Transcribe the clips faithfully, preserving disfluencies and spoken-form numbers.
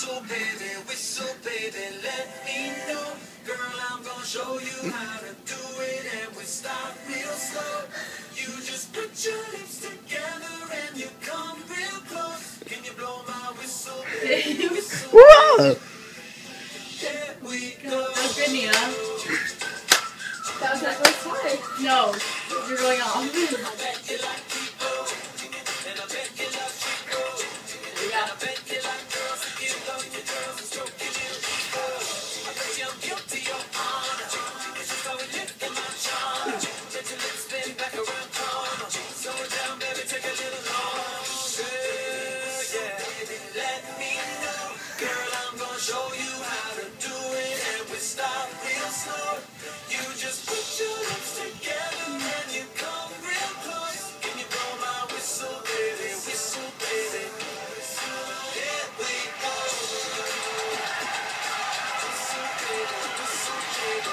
Whistle, baby, whistle, baby, let me know. Girl, I'm gonna show you how to do it, and we start real slow. You just put your lips together and you come real close. Can you blow my whistle, baby? Whistle, Whoa! here we go. That's good, Nina. That was that first time. No, you're going off. I bet you like people, and I bet you love Chico. Yeah. I bet you like girls who give love to girls and stroke your little ego. I bet you I'm guilty of honor. It's just how we live in my charm. Let your lips spin back around corner. Slow it down, baby, take a little longer. Yeah, baby, let me know. Girl, I'm gonna show you how to do it, and we start real slow. You just put your lips together and you come real close. Can you blow my whistle, baby? Whistle, baby. Here we go. Whistle, baby. Whistle, baby.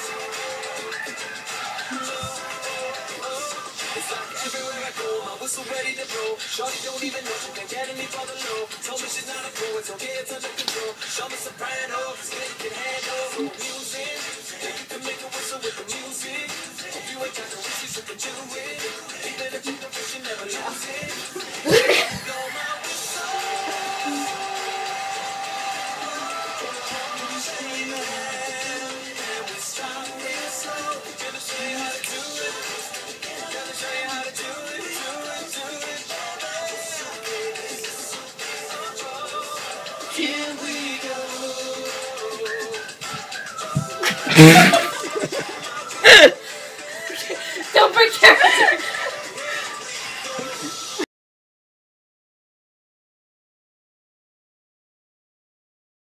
It's like everywhere I go, my whistle ready to blow. Shorty don't even know she can get any farther low. Told me she's not a pro, it's okay, it's under control. Show me soprano, cause they can handle music. Yeah, you can make a whistle with the music. If you ain't got the wishes, you can do it. Even if you don't wish, you never lose it. Blow my whistle. And we start real slow. Gonna show you how to do it. Gonna show you how to do it, do it, do it. Here we go. Don't break character.